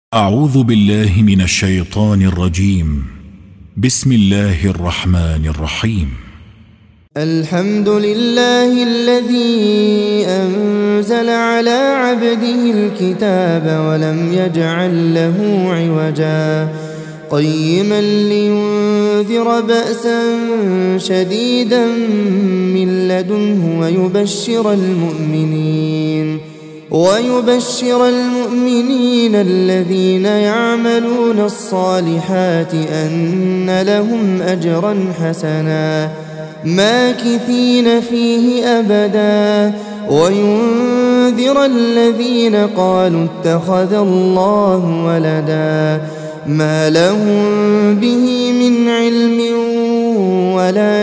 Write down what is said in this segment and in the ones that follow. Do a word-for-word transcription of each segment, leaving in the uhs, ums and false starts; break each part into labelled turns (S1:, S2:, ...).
S1: أعوذ بالله من الشيطان الرجيم. بسم الله الرحمن الرحيم.
S2: الحمد لله الذي أنزل على عبده الكتاب ولم يجعل له عوجا قيما لينذر بأسا شديدا من لدنه ويبشر المؤمنين ويبشر المؤمنين الذين يعملون الصالحات أن لهم أجرا حسنا ماكثين فيه أبدا وينذر الذين قالوا اتخذ الله ولدا ما لهم به من علم ولا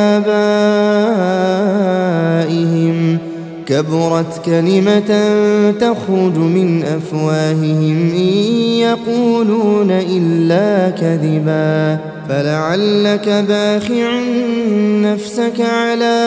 S2: لآبائهم كبرت كلمة تخرج من أفواههم إن يقولون إلا كذبا فلعلك باخع نفسك على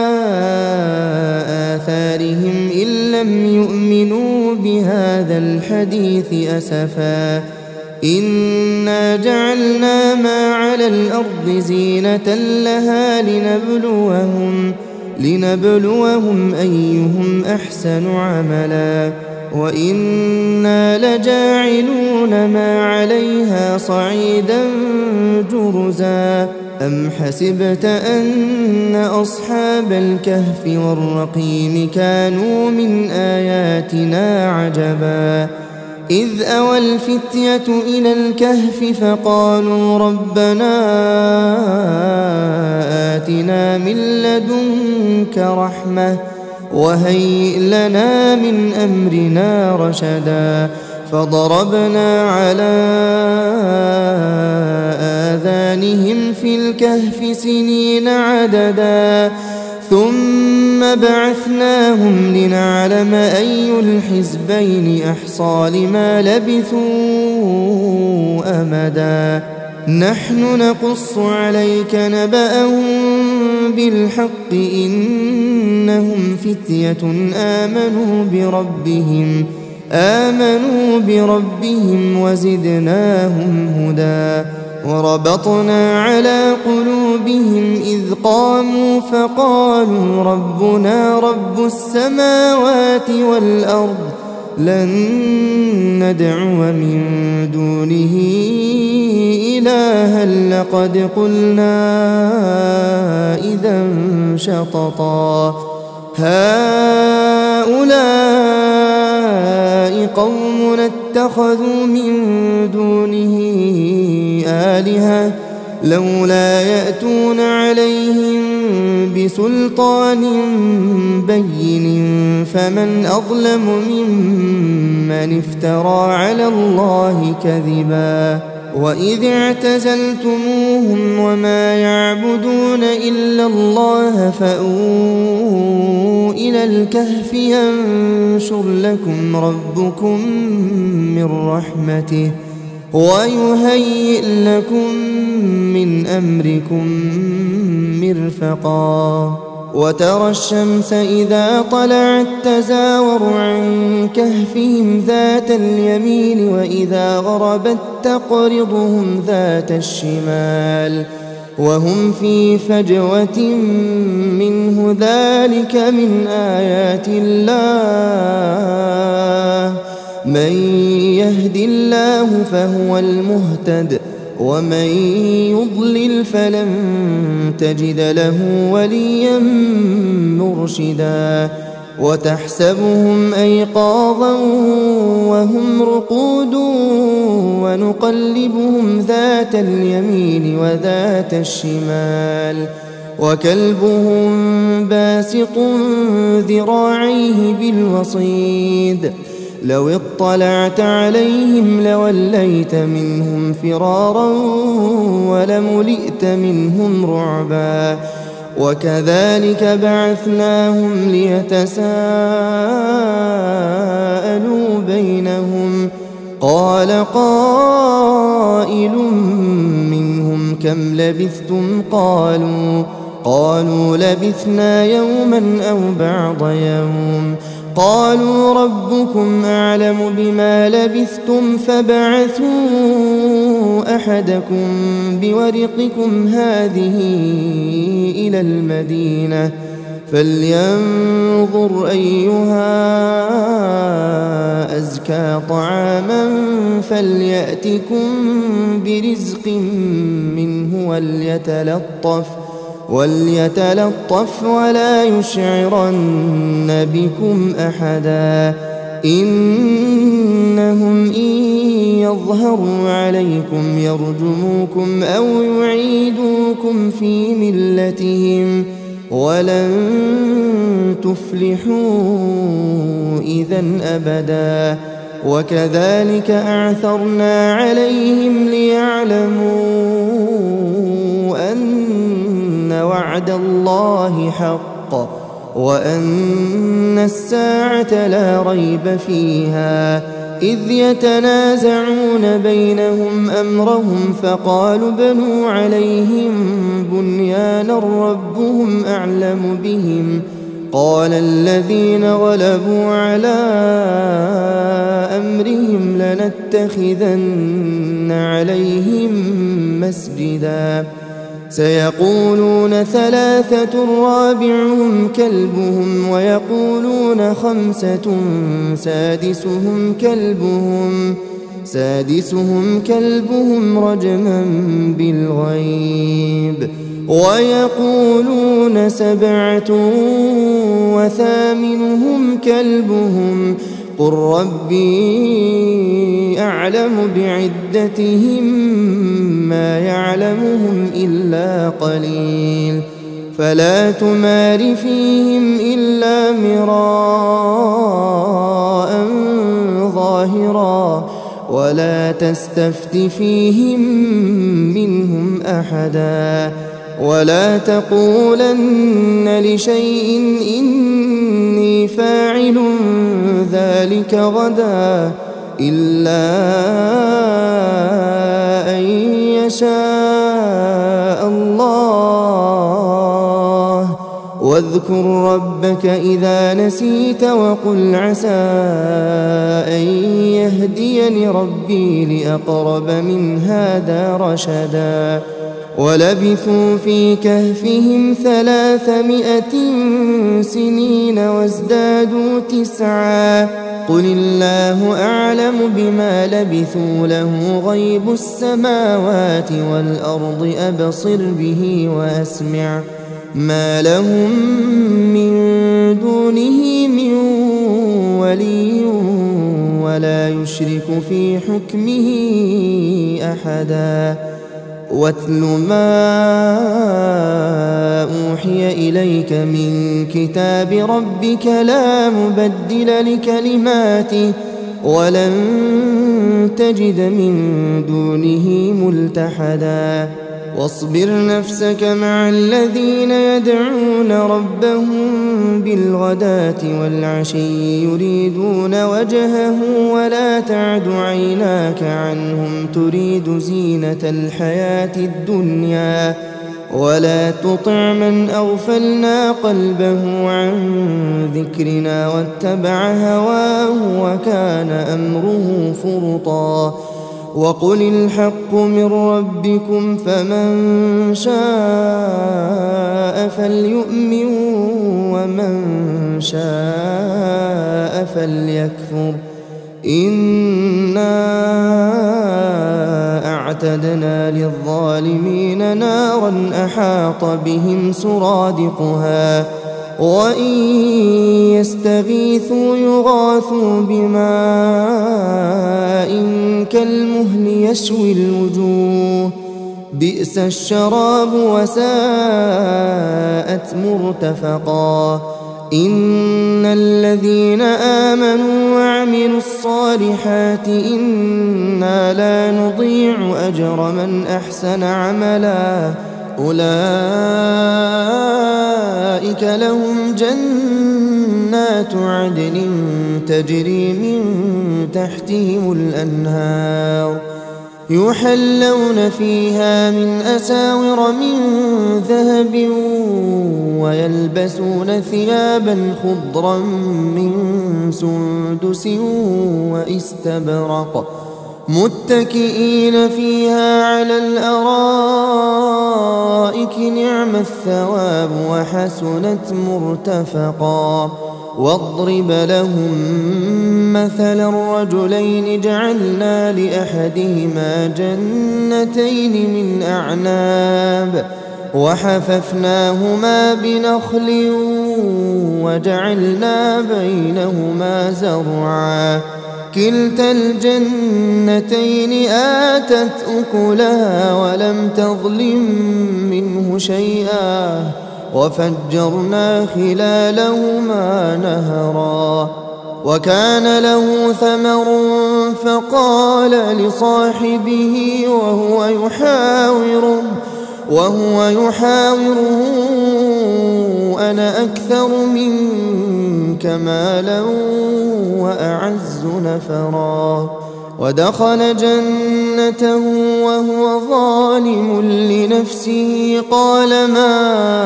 S2: آثارهم إن لم يؤمنوا بهذا الحديث أسفا إنا جعلنا ما على الأرض زينة لها لنبلوهم لنبلوهم أيهم أحسن عملا وإنا لجاعلون ما عليها صعيدا جرزا أم حسبت أن أصحاب الكهف والرقيم كانوا من آياتنا عجبا إذ أوى الفتية إلى الكهف فقالوا ربنا آتنا من لدنك رحمة وهيئ لنا من أمرنا رشدا فضربنا على آذانهم في الكهف سنين عددا ثم بعثناهم لنعلم أي الحزبين أحصى لما لبثوا أمدا نحن نقص عليك نبأهم بالحق إنهم فتية آمنوا بربهم آمنوا بربهم وزدناهم هدى وربطنا على قلوبهم إذ قاموا فقالوا ربنا رب السماوات والأرض لن ندعو من دونه إلها لقد قلنا إذا شططا هؤلاء قوم اتخذوا من دونه آلهة لولا يأتون عليهم بسلطان بين فمن أظلم ممن افترى على الله كذبا وإذ اعتزلتموهم وما يعبدون إلا الله فأووا إلى الكهف ينشر لكم ربكم من رحمته ويهيئ لكم من أمركم مرفقا وترى الشمس إذا طلعت تزاور عن كهفهم ذات اليمين وإذا غربت تقرضهم ذات الشمال وهم في فجوة منه ذلك من آيات الله من يهد الله فهو المهتد ومن يضلل فلن تجد له وليا مرشدا وتحسبهم أيقاظا وهم رقود ونقلبهم ذات اليمين وذات الشمال وكلبهم باسط ذراعيه بالوصيد لو اطلعت عليهم لوليت منهم فرارا ولملئت منهم رعبا وكذلك بعثناهم ليتساءلوا بينهم قال قائل منهم كم لبثتم قالوا قالوا لبثنا يوما أو بعض يوم قالوا ربكم أعلم بما لبثتم فابعثوا أحدكم بورقكم هذه إلى المدينة فلينظر أيها أزكى طعاما فليأتكم برزق منه وليتلطف وليتلطف ولا يشعرن بكم أحدا إنهم إن يظهروا عليكم يرجموكم أو يعيدوكم في ملتهم ولن تفلحوا إذا أبدا وكذلك أعثرنا عليهم ليعلموا أن وعد الله حق وأن الساعة لا ريب فيها إذ يتنازعون بينهم أمرهم فقالوا بنوا عليهم بنيانا ربهم أعلم بهم قال الذين غلبوا على أمرهم لنتخذن عليهم مسجدا سيقولون ثلاثة رابعهم كلبهم ويقولون خمسة سادسهم كلبهم سادسهم كلبهم رجما بالغيب ويقولون سبعة وثامنهم كلبهم قل ربي أعلم بعدتهم ما يعلمهم إلا قليل فلا تمار فيهم إلا مراء ظاهرا ولا تستفت فيهم منهم أحدا ولا تقولن لشيء إني فاعل ذلك غدا إلا أن يشاء الله واذكر ربك إذا نسيت وقل عسى أن يهديني ربي لأقرب من هذا رشدا ولبثوا في كهفهم ثلاثمائة سنين وازدادوا تسعا قل الله أعلم بما لبثوا له غيب السماوات والأرض أبصر به وأسمع ما لهم من دونه من ولي ولا يشرك في حكمه أحدا واتل ما أوحي إليك من كتاب ربك لا مبدل لكلماته ولن تجد من دونه ملتحدا واصبر نفسك مع الذين يدعون ربهم بالغداة والعشي يريدون وجهه ولا تعد عيناك عنهم تريد زينة الحياة الدنيا ولا تطع من أغفلنا قلبه عن ذكرنا واتبع هواه وكان أمره فرطا وقل الحق من ربكم فمن شاء فليؤمن ومن شاء فليكفر إنا أعتدنا للظالمين نارا أحاط بهم سرادقها وإن يستغيثوا يغاثوا بماء كالمهل يشوي الوجوه بئس الشراب وساءت مرتفقا إن الذين آمنوا وعملوا الصالحات إنا لا نضيع أجر من أحسن عملا أولئك لهم جنات عدن تجري من تحتهم الأنهار يحلون فيها من أساور من ذهب ويلبسون ثيابا خضرا من سندس واستبرق متكئين فيها على الأرائك نعم الثواب وحسنت مرتفقا. واضرب لهم مثل الرجلين جعلنا لأحدهما جنتين من أعناب وحففناهما بنخل وجعلنا بينهما زرعا كلتا الجنتين آتت أكلها ولم تظلم منه شيئا وفجرنا خلالهما نهرا. وكان له ثمر فقال لصاحبه وهو يحاوره وهو يحاوره أنا أكثر منك مالا وأعز نفرا. ودخل جنته وهو ظالم لنفسه قال ما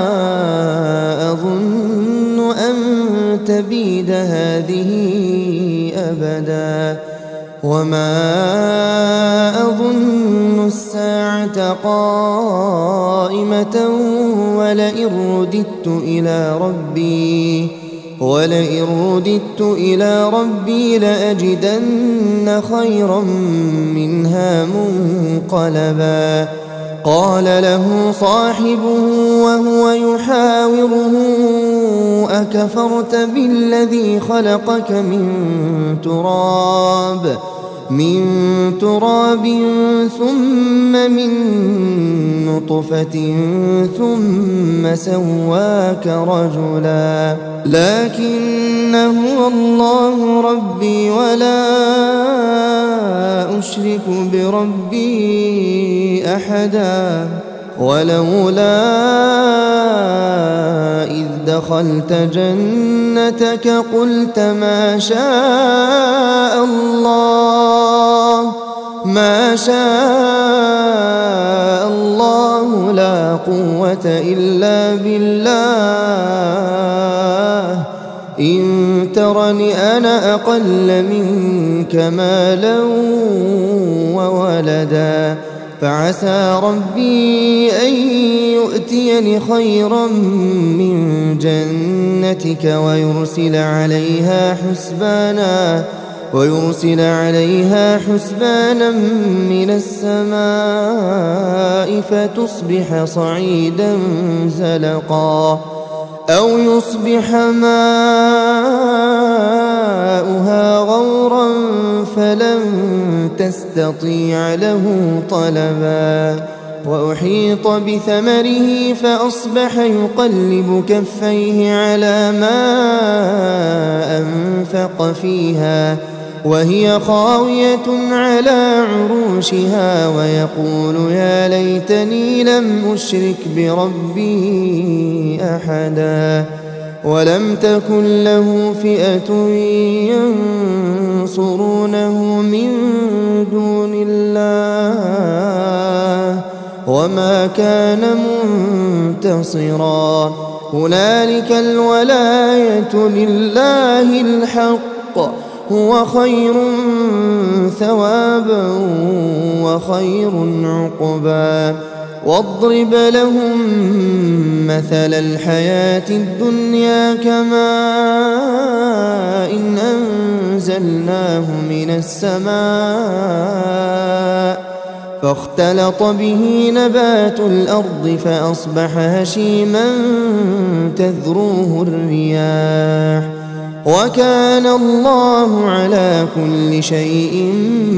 S2: أظن أن تبيد هذه أبدا وما أظن الساعة قائمة ولئن رددت إلى ربي ولئن رددت إلى ربي لأجدن خيرا منها منقلبا. قال له صاحبه وهو يحاوره أكفرت بالذي خلقك من تراب من تراب ثم من نطفة ثم سواك رجلا لكن هو الله ربي ولا أشرك بربي أحدا. ولولا إذ دخلت جنتك قلت ما شاء الله ما شاء الله لا قوة إلا بالله إن ترني أنا أقل منك مالا وولدا فعسى ربي أن يؤتيني خيرا من جنتك ويرسل عليها حسبانا ويرسل عليها حسبانا من السماء فتصبح صعيدا زلقا أو يصبح ماؤها غورا فلن تستطيع له طلبا. وأحيط بثمره فأصبح يقلب كفيه على ما أنفق فيها وهي خاوية على عروشها ويقول يا ليتني لم أشرك بربي أحدا. ولم تكن له فئة ينصرونه من دون الله وما كان منتصرا. هنالك الولاية لله الحق هو خير ثوابا وخير عقبا. واضرب لهم مثل الحياة الدنيا كماء إن أنزلناه من السماء فاختلط به نبات الأرض فأصبح هشيما تذروه الرياح وكان الله على كل شيء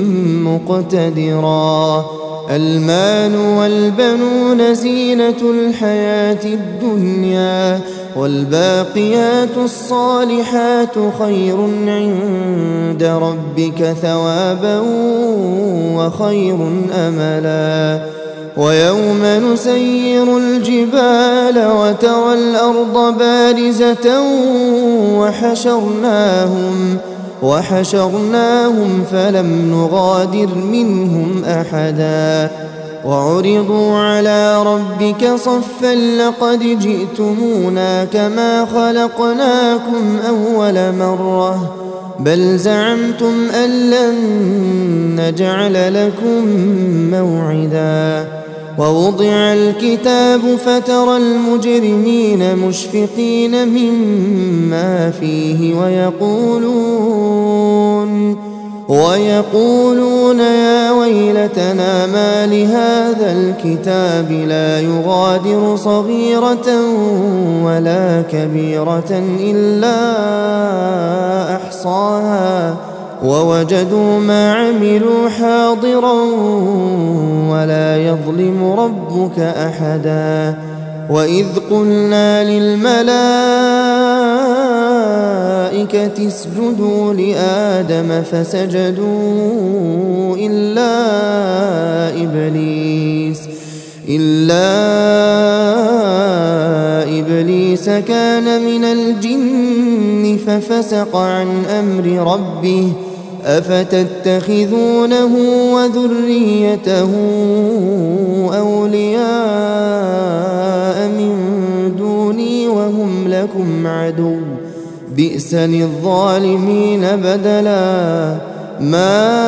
S2: مقتدرا. المال والبنون زينة الحياة الدنيا والباقيات الصالحات خير عند ربك ثوابا وخير أملا. ويوم نسير الجبال وترى الأرض بارزة وحشرناهم وحشرناهم فلم نغادر منهم أحدا وعرضوا على ربك صفا لقد جئتمونا كما خلقناكم أول مرة بل زعمتم أن لن نجعل لكم موعدا ووضع الكتاب فترى المجرمين مشفقين مما فيه ويقولون ويقولون يا ويلتنا ما لهذا الكتاب لا يغادر صغيرة ولا كبيرة إلا أحصاها ووجدوا ما عملوا حاضرا ولا يظلم ربك أحدا وإذ قلنا للملائكة اسجدوا لآدم فسجدوا إلا إبليس إلا إبليس كان من الجن ففسق عن أمر ربه أفتتخذونه وذريته أولياء من دوني وهم لكم عدو بئس للظالمين بدلا ما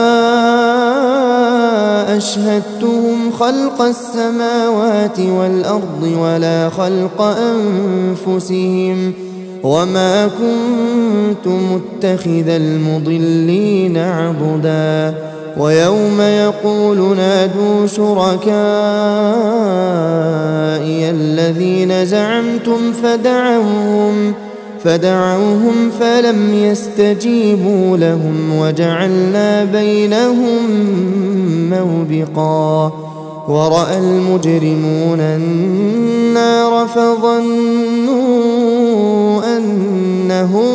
S2: أشهدتهم خلق السماوات والأرض ولا خلق أنفسهم وما كنت متخذ المضلين عضدا ويوم يقول نادوا شركائي الذين زعمتم فدعوهم فدعوهم فلم يستجيبوا لهم وجعلنا بينهم موبقا ورأى المجرمون النار فظنوا أنهم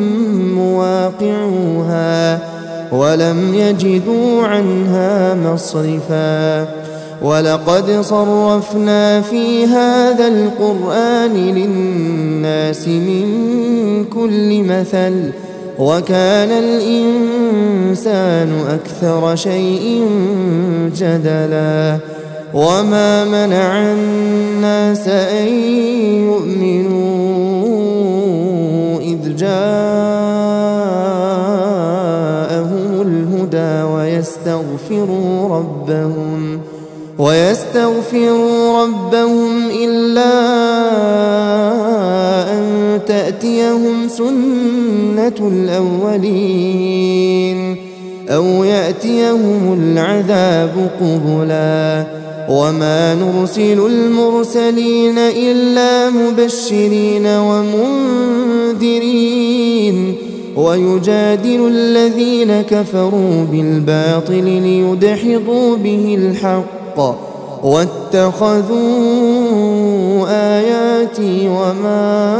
S2: مواقعوها ولم يجدوا عنها مصرفا ولقد صرفنا في هذا القرآن للناس من كل مثل وكان الإنسان أكثر شيء جدلا وما منع الناس أن يؤمنوا إذ جاءهم الهدى ويستغفروا ربهم ويستغفروا ربهم إلا أن تأتيهم سنة الأولين أو يأتيهم العذاب قبلا وما نرسل المرسلين إلا مبشرين ومنذرين ويجادل الذين كفروا بالباطل ليدحضوا به الحق واتخذوا آياتي وما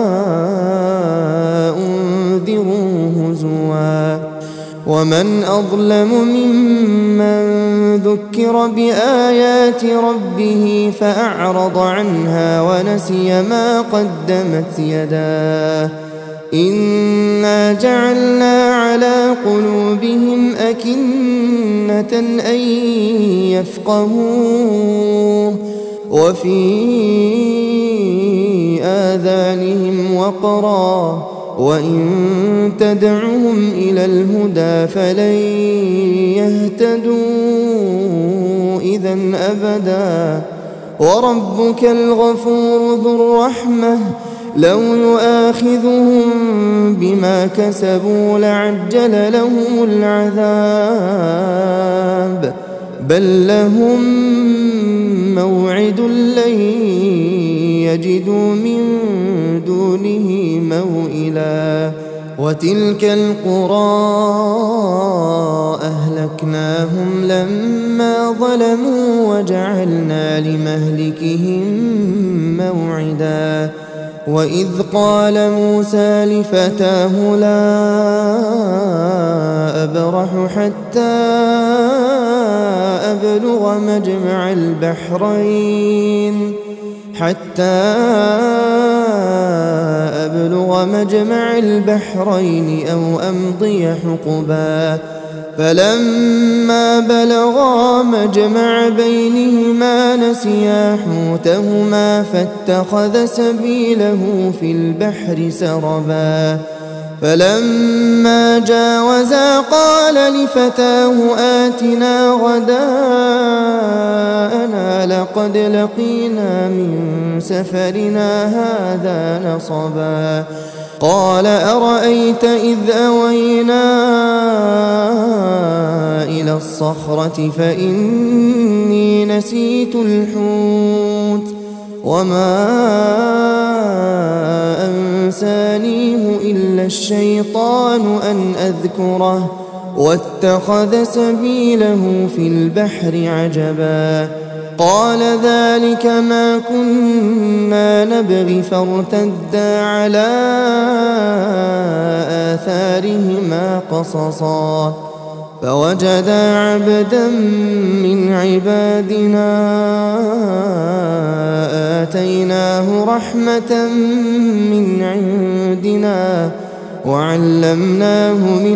S2: أنذروا هزوا ومن أظلم ممن ذكر بآيات ربه فأعرض عنها ونسي ما قدمت يداه إنا جعلنا على قلوبهم أكنة أن يفقهوه وفي آذانهم وقرا وإن تدعهم إلى الهدى فلن يهتدوا إذا أبدا وربك الغفور ذو الرحمة لو يؤاخذهم بما كسبوا لعجل لهم العذاب بل لهم موعد لن يجدوا من دونه موئلا وتلك القرى أهلكناهم لما ظلموا وجعلنا لمهلكهم موعدا وإذ قال موسى لفتاه لا أبرح حتى أبلغ مجمع البحرين حتى أبلغ مجمع البحرين أو أمضي حقبا فلما بلغا مجمع بينهما نسيا حوتهما فاتخذ سبيله في البحر سربا فلما جاوزا قال لفتاه آتنا غداءنا لقد لقينا من سفرنا هذا نصبا قال أرأيت إذ أوينا إلى الصخرة فإني نسيت الحوت وما أنسانيه إلا الشيطان أن أذكره واتخذ سبيله في البحر عجبا قال ذلك ما كنا نبغي فارتدا على آثارهما قصصا فوجدا عبدا من عبادنا آتيناه رحمة من عندنا وعلمناه من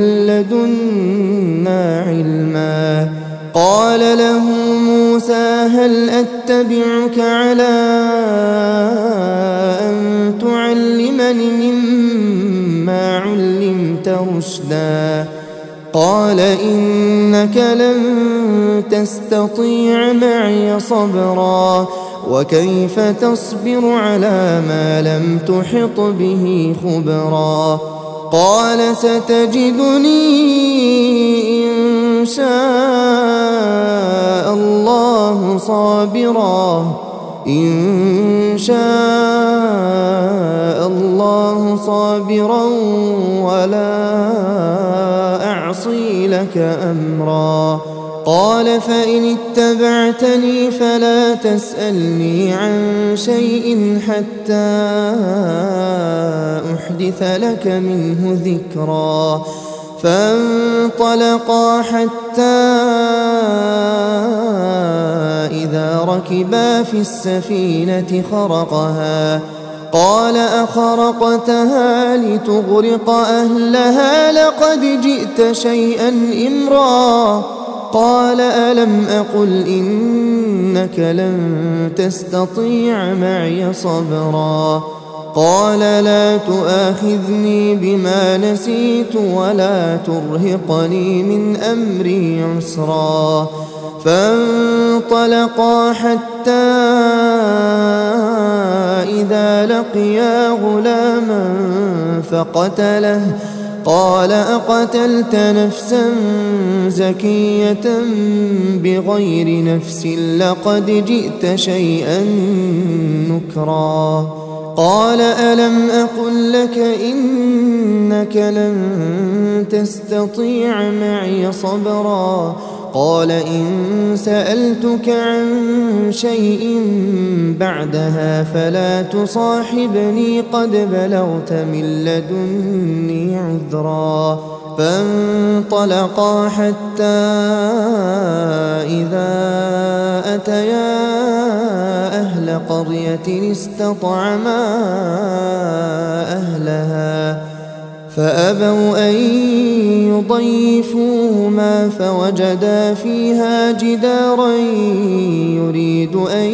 S2: لدنا علما قال له موسى هل أتبعك على أن تعلمني مما علمت رشدا قال إنك لن تستطيع معي صبرا وكيف تصبر على ما لم تحط به خبرا قال ستجدني إن شاء الله صابرا إن شاء الله صابرا ولا أعصي لك أمرا قال فإن اتبعتني فلا تسألني عن شيء حتى أحدث لك منه ذكرا فانطلقا حتى إذا ركبا في السفينة خرقها قال أخرقتها لتغرق أهلها لقد جئت شيئا إمرا قال ألم أقل إنك لن تستطيع معي صبرا قال لا تؤاخذني بما نسيت ولا ترهقني من أمري عسرا فانطلقا حتى إذا لقيا غلاما فقتله قال أقتلت نفسا زكية بغير نفس لقد جئت شيئا نكرا قال ألم أقل لك إنك لن تستطيع معي صبرا قال إن سألتك عن شيء بعدها فلا تصاحبني قد بلغت من لدني عذرا فانطلقا حتى إذا أتيا أهل قرية استطعما أهلها فأبوا أن يضيفوهما فوجدا فيها جدارا يريد أن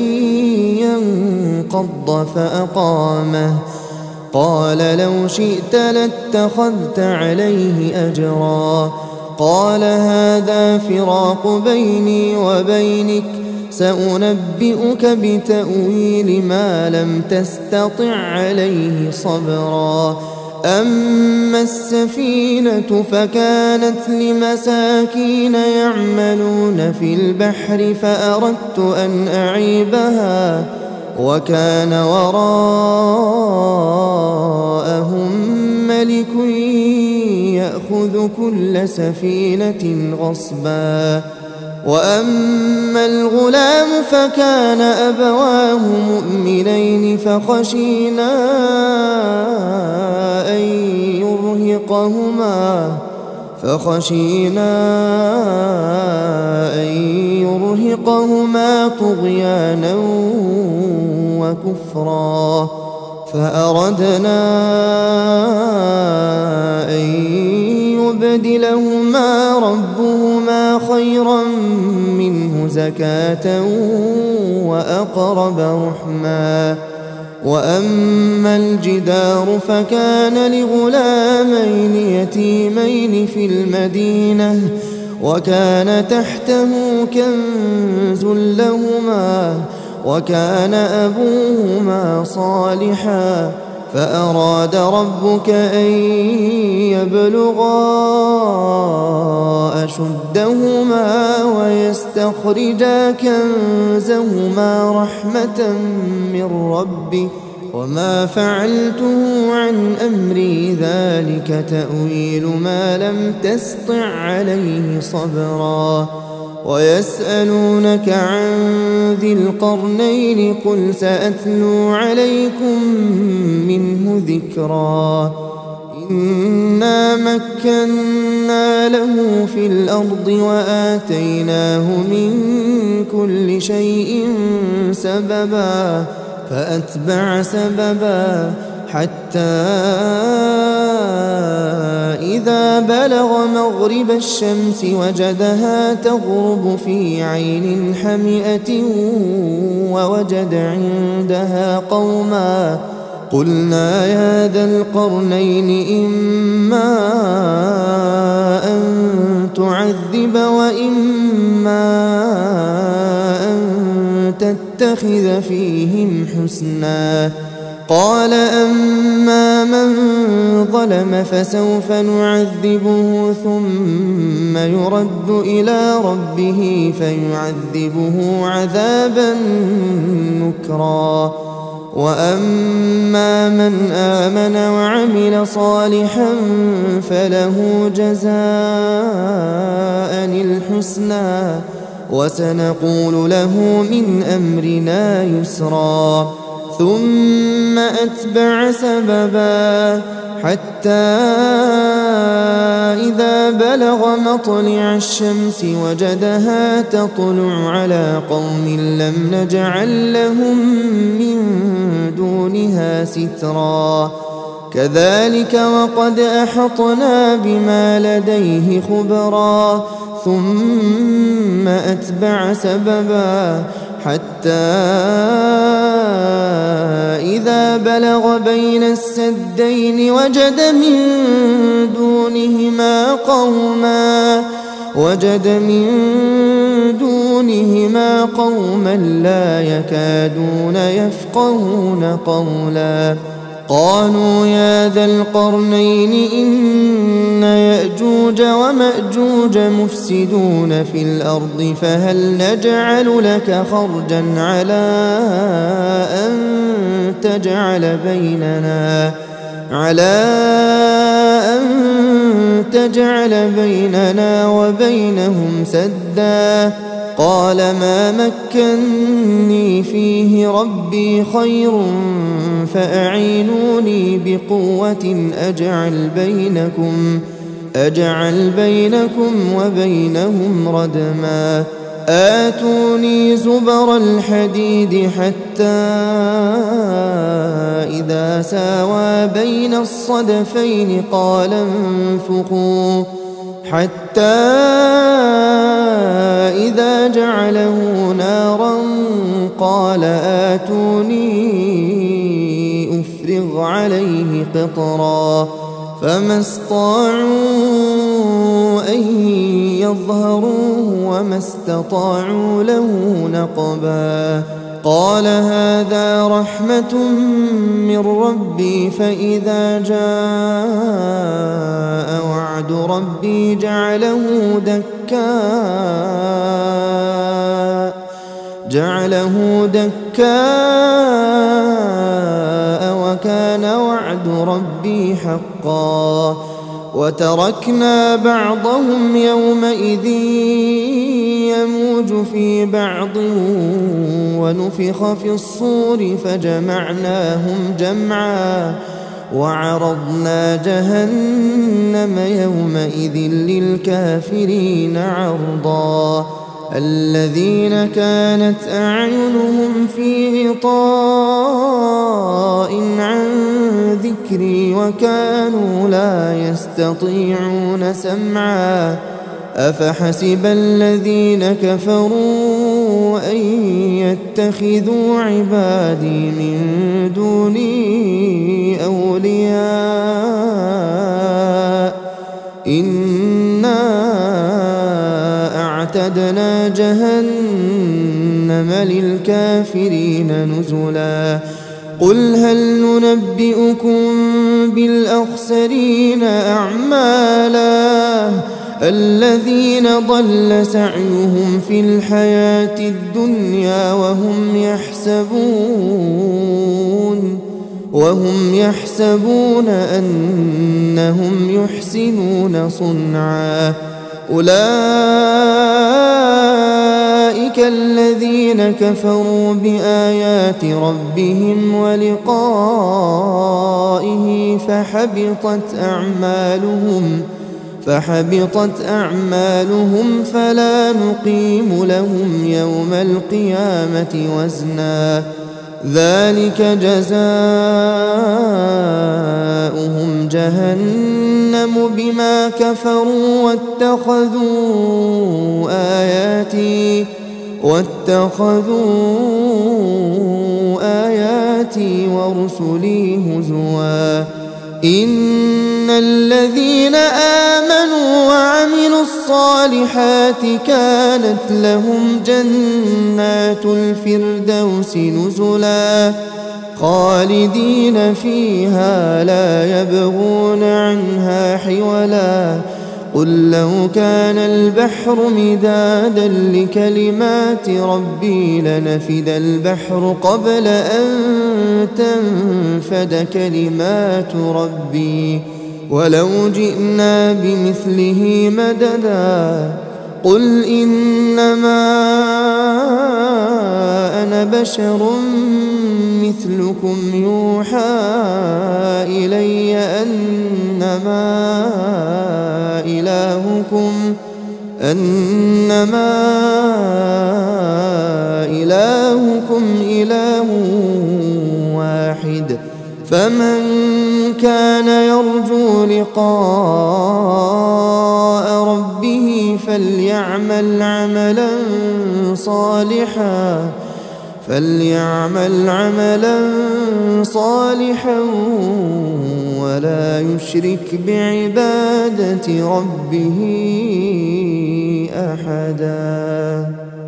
S2: ينقض فأقامه قال لو شئت لاتخذت عليه أجرا قال هذا فراق بيني وبينك سأنبئك بتأويل ما لم تستطع عليه صبرا أما السفينة فكانت لمساكين يعملون في البحر فأردت أن أعيبها وكان وراءهم ملك يأخذ كل سفينة غصبا وأما الغلام فكان أبواه مؤمنين فخشينا أن يرهقهما فخشينا أن يرهقهما طغيانا كفرا فأردنا أن يبدلهما ربهما خيرا منه زكاة وأقرب رحما. وأما الجدار فكان لغلامين يتيمين في المدينة وكان تحته كنز لهما وكان أبوهما صالحا فأراد ربك أن يبلغا أشدهما ويستخرجا كنزهما رحمة من ربك وما فعلته عن أمري ذلك تأويل ما لم تسطع عليه صبرا. ويسألونك عن ذي القرنين قل سأتلو عليكم منه ذكرا. إنا مكنا له في الأرض وآتيناه من كل شيء سببا فأتبع سببا حتى إذا بلغ مغرب الشمس وجدها تغرب في عين حمئة ووجد عندها قوما قلنا يا ذا القرنين إما أن تعذب وإما أن تتخذ فيهم حسنا. قال أما من ظلم فسوف نعذبه ثم يرد إلى ربه فيعذبه عذابا نكرا. وأما من آمن وعمل صالحا فله جزاء الحسنى وسنقول له من أمرنا يسرا. ثم أتبع سببا حتى إذا بلغ مطلع الشمس وجدها تطلع على قوم لم نجعل لهم من دونها سترا. كذلك وقد أحطنا بما لديه خبرا. ثم أتبع سببا حتى إذا بلغ بين السدين وجد من دونهما قوما وجد من دونهما قوما لا يكادون يفقهون قولا. قالوا يا ذا القرنين إن يأجوج ومأجوج مفسدون في الأرض فهل نجعل لك خرجا على أن تجعل بيننا على أن تجعل بيننا وبينهم سدا. قال ما مكني فيه ربي خير فأعينوني بقوة أجعل بينكم أجعل بينكم وبينهم ردما. آتوني زبر الحديد حتى إذا ساوى بين الصدفين قال انفخوا حتى إذا جعله نارا قال آتوني أفرغ عليه قطرا. فما استطاعوا أن يظهروه وما استطاعوا له نقبا. قال هذا رحمة من ربي فإذا جاء وعد ربي جعله دكاء جعله دكاء وكان وعد ربي حقا. وتركنا بعضهم يومئذ يموج في بعض ونفخ في الصور فجمعناهم جمعا وعرضنا جهنم يومئذ للكافرين عرضا. الذين كانت أعينهم في غطاء عن ذكري وكانوا لا يستطيعون سمعا أفحسب الذين كفروا أن يتخذوا عبادي من دوني أولياء إنا أعتدنا جهنم للكافرين نزلا قل هل ننبئكم بالأخسرين أعمالا الذين ضل سعيهم في الحياة الدنيا وهم يحسبون وهم يحسبون أنهم يحسنون صنعا أولئك الذين كفروا بآيات ربهم ولقائه فحبطت أعمالهم فحبطت أعمالهم فلا نقيم لهم يوم القيامة وزنا ذلك جزاؤهم جهنم بما كفروا واتخذوا آياتي واتخذوا آياتي ورسلي هزوا إن الذين آمنوا وعملوا الصالحات كانت لهم جنات الفردوس نزلا خالدين فيها لا يبغون عنها حولا قل لو كان البحر مدادا لكلمات ربي لنفد البحر قبل أن تنفد كلمات ربي ولو جئنا بمثله مددا قل إنما أنا بشر مثلكم يوحى إلي أنما إلهكم أنما إلهكم إله واحد فمن كان يرجو لقاء ربه فليعمل عملا صالحا فليعمل عملا صالحا ولا يشرك بعبادة ربه أحدا.